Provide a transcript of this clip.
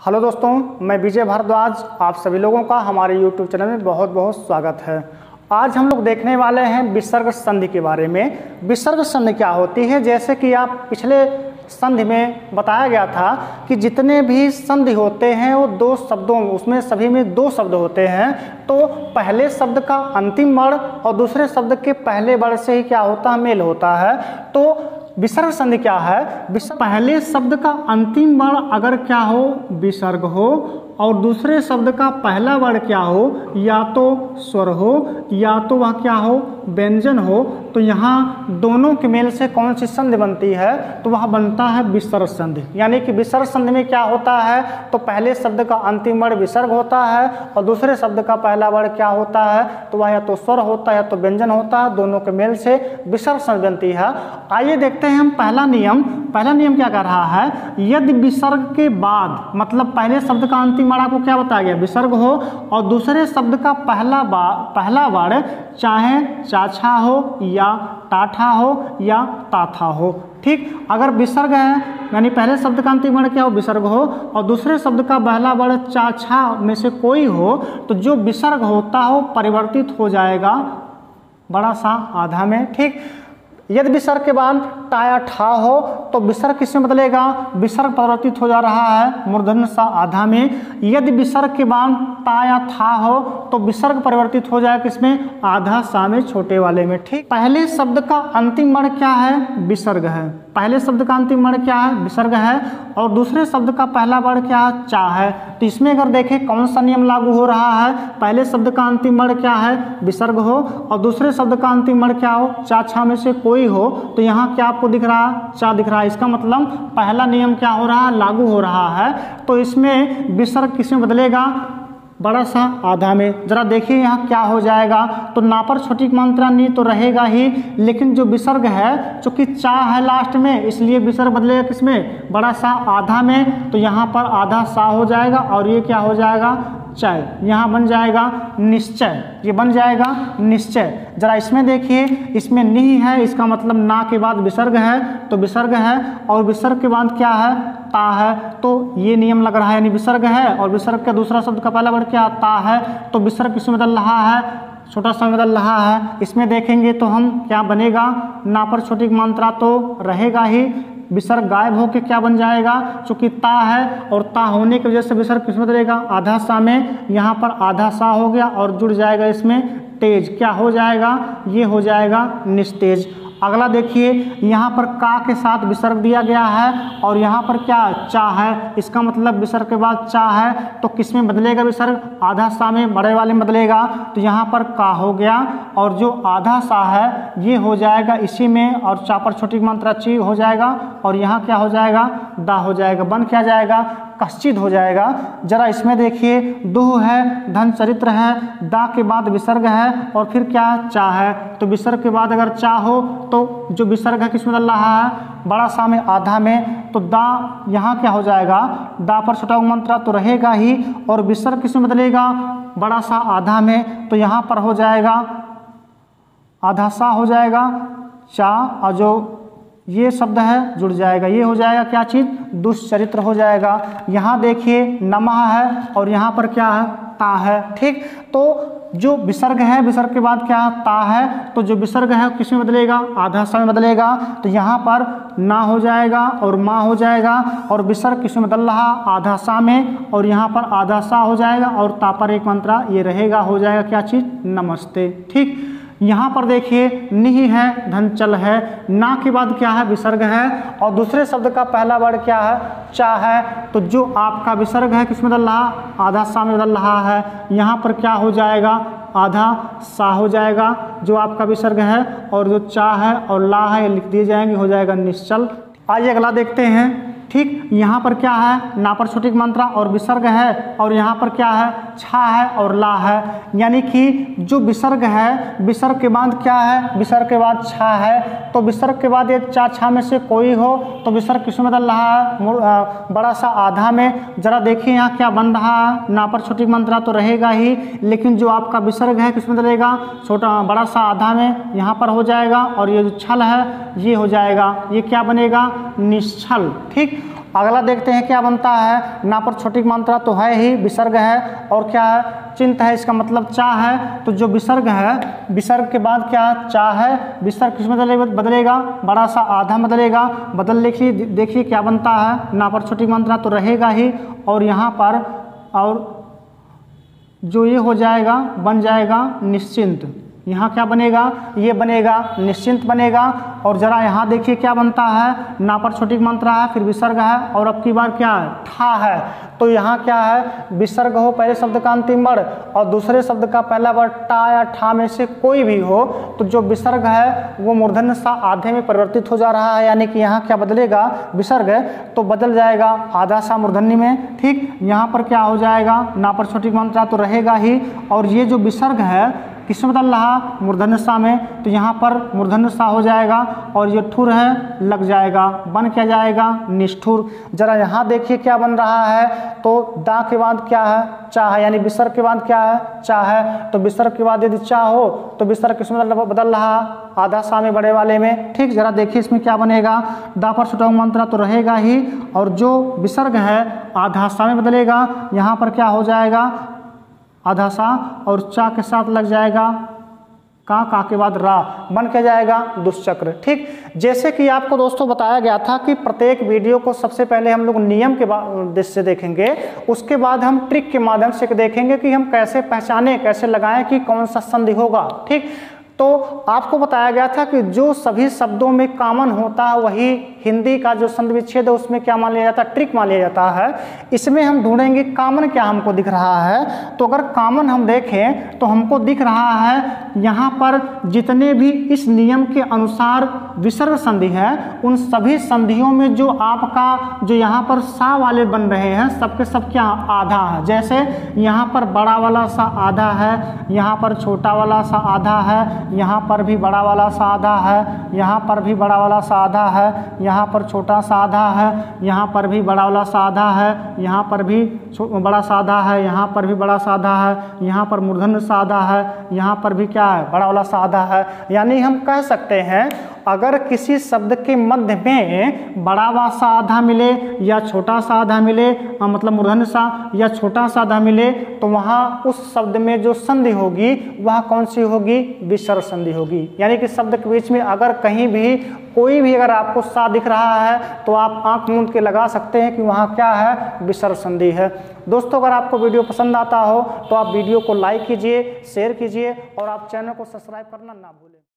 Hello दोस्तों, मैं विजय भारद्वाज। आप सभी लोगों का हमारे YouTube चैनल में बहुत बहुत स्वागत है। आज हम लोग देखने वाले हैं विसर्ग संधि के बारे में। विसर्ग संधि क्या होती है? जैसे कि आप पिछले संधि में बताया गया था कि जितने भी संधि होते हैं वो दो शब्दों, उसमें सभी में दो शब्द होते हैं। तो पहले शब्द का अंतिम वर्ण और दूसरे शब्द के पहले वर्ण से ही क्या होता है, मेल होता है। तो विसर्ग संधि क्या है? पहले शब्द का अंतिम वर्ण अगर क्या हो, विसर्ग हो, और दूसरे शब्द का पहला वर्ण क्या हो, या तो स्वर हो या तो वह क्या हो, व्यंजन हो, तो यहाँ दोनों के मेल से कौन सी संधि बनती है? तो वह बनता है विसर्ग संधि। यानी कि विसर्ग संधि में क्या होता है, तो पहले शब्द का अंतिम वर्ण विसर्ग होता है और दूसरे शब्द का पहला वर्ण क्या होता है, तो वह या तो स्वर होता है या तो व्यंजन होता है। दोनों के मेल से विसर्ग संधि बनती है। आइए देखते हैं हम पहला नियम। पहला नियम क्या कर रहा है, यदि विसर्ग के बाद, मतलब पहले शब्द का अंतिम वर्ण को क्या बताया गया, विसर्ग हो, और दूसरे शब्द का पहला वर्ण चाहे चाछा हो या टाठा हो या ताथा हो। ठीक, अगर विसर्ग है यानी पहले शब्द का अंतिम वर्ण क्या हो, विसर्ग हो, और दूसरे शब्द का पहला वर्ण चाछा में से कोई हो, तो जो विसर्ग होता हो परिवर्तित हो जाएगा बड़ा सा आधा में। ठीक, यदि विसर्ग के बाद टा या ठा हो तो विसर्ग किसमें बदलेगा, विसर्ग परिवर्तित हो जा रहा है मूर्धन्य सा आधा में। यदि विसर्ग के बाद ता या था हो तो विसर्ग परिवर्तित हो जाएगा किसमें, आधा सा में, छोटे वाले में। ठीक, पहले शब्द का अंतिम वर्ण क्या है, विसर्ग है। पहले शब्द का अंतिम वर्ण क्या है, विसर्ग है, और दूसरे शब्द का पहला वर्ण क्या है, चा है। तो इसमें अगर देखें कौन सा नियम लागू हो रहा है, पहले शब्द का अंतिम वर्ण क्या है, विसर्ग हो, और दूसरे शब्द का अंतिम वर्ण क्या हो, चा छा में से कोई हो, तो यहाँ क्या आपको दिख रहा है, चा दिख रहा है। इसका मतलब पहला नियम क्या हो रहा है, लागू हो रहा है। तो इसमें विसर्ग किसमें बदलेगा, बड़ा सा आधा में। जरा देखिए यहाँ क्या हो जाएगा, तो नापर छोटी मात्रा नहीं तो रहेगा ही, लेकिन जो विसर्ग है चूंकि चा है लास्ट में, इसलिए विसर्ग बदलेगा किसमें, बड़ा सा आधा में। तो यहाँ पर आधा सा हो जाएगा और ये क्या हो जाएगा, चय। यहाँ बन जाएगा निश्चय, ये बन जाएगा निश्चय। जरा इसमें देखिए, इसमें नि है, इसका मतलब ना के बाद विसर्ग है, तो विसर्ग है, और विसर्ग के बाद क्या है, ता है। तो ये नियम लग रहा है, यानी विसर्ग है और विसर्ग का दूसरा शब्द का पहला वर्ण क्या, ता है, तो विसर्ग किसमें बदल रहा है, छोटा सा बदल रहा है। इसमें देखेंगे तो हम क्या बनेगा, ना पर छोटी मात्रा तो रहेगा ही, विसर्ग गायब होकर क्या बन जाएगा, चूंकि ता है और ता होने की वजह से विसर्ग किसमें बदलेगा, आधा सा में। यहाँ पर आधा सा हो गया और जुड़ जाएगा इसमें तेज, क्या हो जाएगा, ये हो जाएगा निस्तेज। अगला देखिए, यहाँ पर का के साथ विसर्ग दिया गया है और यहाँ पर क्या, चा है। इसका मतलब विसर्ग के बाद चा है, तो किस में बदलेगा विसर्ग, आधा सा में, बड़े वाले में बदलेगा। तो यहाँ पर का हो गया और जो आधा सा है ये हो जाएगा इसी में, और चा पर छोटी मात्रा ची हो जाएगा, और यहाँ क्या हो जाएगा, दा हो जाएगा, बन क्या जाएगा, कश्चित हो जाएगा। जरा इसमें देखिए, दुह है, धन चरित्र है, दा के बाद विसर्ग है और फिर क्या, चा है। तो विसर्ग के बाद अगर चा हो तो जो विसर्ग है किसमें बदल रहा है, बड़ा सा में, आधा में। तो दा यहाँ क्या हो जाएगा, दा पर छोटा मात्रा तो रहेगा ही, और विसर्ग किसमें बदलेगा, बड़ा सा आधा में। तो यहाँ पर हो जाएगा आधा सा हो जाएगा चा, और जो ये शब्द है जुड़ जाएगा, ये हो जाएगा क्या चीज़, दुष्चरित्र हो जाएगा। यहाँ देखिए नमः है और यहाँ पर क्या है, ता है। ठीक, तो जो विसर्ग है, विसर्ग के बाद क्या है, ता है, तो जो विसर्ग है किसमें बदलेगा, आधा सा में बदलेगा। तो यहाँ पर ना हो जाएगा और माँ हो जाएगा, और विसर्ग किसमें बदल रहा, आधा सा में, और यहाँ पर आधा सा हो जाएगा और ता पर एक मात्रा ये रहेगा, हो जाएगा क्या चीज़, नमस्ते। ठीक, यहाँ पर देखिए निहि है, धनचल है, ना के बाद क्या है, विसर्ग है, और दूसरे शब्द का पहला वर्ण क्या है, चा है। तो जो आपका विसर्ग है किसमें बदल रहा, आधा सा में बदल रहा है। यहाँ पर क्या हो जाएगा, आधा सा हो जाएगा जो आपका विसर्ग है, और जो चा है और ला है लिख दिए जाएंगे, हो जाएगा निश्चल। आइए अगला देखते हैं। ठीक, यहाँ पर क्या है, ना पर छोटी मात्रा और विसर्ग है, और यहाँ पर क्या है, छा है और ला है। यानी कि जो विसर्ग है, विसर्ग के बाद क्या है, विसर्ग के बाद छा है, तो विसर्ग के बाद ये चा छा में से कोई हो तो विसर्ग किसमें बदल रहा है, बड़ा सा आधा में। जरा देखिए यहाँ क्या बन रहा है, ना पर छोटी मात्रा तो रहेगा ही, लेकिन जो आपका विसर्ग है किसमें बदलेगा, छोटा बड़ा सा आधा में, यहाँ पर हो जाएगा, और ये जो छल है ये हो जाएगा, ये क्या बनेगा, निश्छल। ठीक, अगला देखते हैं क्या बनता है, ना पर छोटी मात्रा तो है ही, विसर्ग है और क्या है, चिंत है, इसका मतलब चा है। तो जो विसर्ग है, विसर्ग के बाद क्या है, चा है, विसर्ग किस में बदलेगा, बड़ा सा आधा बदलेगा, बदल लिखिए, देखिए क्या बनता है, ना पर छोटी मात्रा तो रहेगा ही और यहाँ पर और जो ये हो जाएगा बन जाएगा निश्चिंत। यहाँ क्या बनेगा, ये बनेगा निश्चिंत बनेगा। और जरा यहाँ देखिए क्या बनता है, ना पर छोटी मात्रा है, फिर विसर्ग है और अब की बार क्या है, ठा है। तो यहाँ क्या है, विसर्ग हो पहले शब्द का अंतिम वर्ण और दूसरे शब्द का पहला वर्ण टा या ठा में से कोई भी हो, तो जो विसर्ग है वो मूर्धन्य सा आधे में परिवर्तित हो जा रहा है, यानी कि यहाँ क्या बदलेगा, विसर्ग तो बदल जाएगा आधा सा मूर्धन्य में। ठीक, यहाँ पर क्या हो जाएगा, ना पर छोटी मात्रा तो रहेगा ही और ये जो विसर्ग है किसमें बदल रहा, मूर्धन्य सा में, तो यहाँ पर मूर्धन्य सा हो जाएगा और ये ठुर है लग जाएगा, बन क्या जाएगा, निष्ठुर। जरा यहाँ देखिए क्या बन रहा है, तो दा के बाद क्या है, चा है, यानी विसर्ग के बाद क्या है, चा है। तो विसर्ग के बाद यदि चा हो तो विसर्ग किसमें बदल रहा, आधा सा में बड़े वाले में। ठीक, जरा देखिए इसमें क्या बनेगा, दा पर छोटा मात्रा तो रहेगा ही और जो विसर्ग है आधा सा में बदलेगा, यहाँ पर क्या हो जाएगा, आधा सा और चा के साथ लग जाएगा का के बाद रा, बन के जाएगा दुष्चक्र। ठीक, जैसे कि आपको दोस्तों बताया गया था कि प्रत्येक वीडियो को सबसे पहले हम लोग नियम के दृष्टि से देखेंगे, उसके बाद हम ट्रिक के माध्यम से देखेंगे कि हम कैसे पहचाने, कैसे लगाएं कि कौन सा संधि होगा। ठीक, तो आपको बताया गया था कि जो सभी शब्दों में कॉमन होता है वही हिंदी का जो संधि विच्छेद है उसमें क्या मान लिया जाता है, ट्रिक मान लिया जाता है। इसमें हम ढूंढेंगे कॉमन क्या हमको दिख रहा है। तो अगर कॉमन हम देखें तो हमको दिख रहा है यहाँ पर जितने भी इस नियम के अनुसार विसर्ग संधि है उन सभी संधियों में जो आपका जो यहाँ पर सा वाले बन रहे हैं सबके सब क्या आधा है। जैसे यहाँ पर बड़ा वाला सा आधा है, यहाँ पर छोटा वाला सा आधा है, यहाँ पर भी बड़ा वाला सा आधा है, यहाँ पर भी बड़ा वाला सा आधा है, यहाँ पर छोटा सा आधा है, यहाँ पर भी बड़ा वाला सा आधा है, यहाँ पर भी बड़ा सा आधा है, यहाँ पर भी बड़ा सा आधा है, यहाँ पर मूर्धन्य सा आधा है, यहाँ पर भी क्या है, बड़ा वाला सा आधा है। यानी हम कह सकते हैं अगर किसी शब्द के मध्य में बड़ा वा सा आधा मिले या छोटा सा आधा मिले, मतलब मूर्धन्य सा या छोटा सा आधा मिले, तो वहाँ उस शब्द में जो संधि होगी वह कौन सी होगी, विसर्ग संधि होगी। यानी कि शब्द के बीच में अगर कहीं भी कोई भी अगर आपको सा दिख रहा है तो आप आंख मूंद के लगा सकते हैं कि वहाँ क्या है, विसर्ग संधि है। दोस्तों, अगर आपको वीडियो पसंद आता हो तो आप वीडियो को लाइक कीजिए, शेयर कीजिए और आप चैनल को सब्सक्राइब करना ना भूलें।